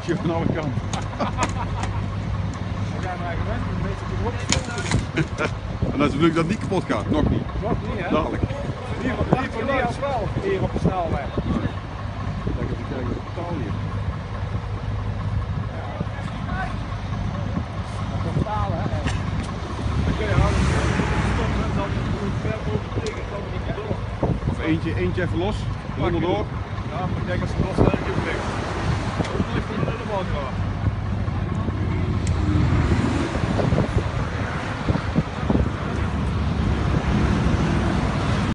je van alle kanten. We zijn maar gewend om een beetje te En dat is natuurlijk dat niet kapot gaat, nog niet. Nog niet, hè? Dadelijk. Liever niet als wel hier op de snelweg. Kijk even kijken op de taal hier. Dat is taal, hè? Dan kun je houden. Stoppen en dan ver boven tegen, dan niet door. Of eentje even los, onderdoor. Ja, maar ik denk als ze los zijn, dan kun je weg. Dat ligt er helemaal graag.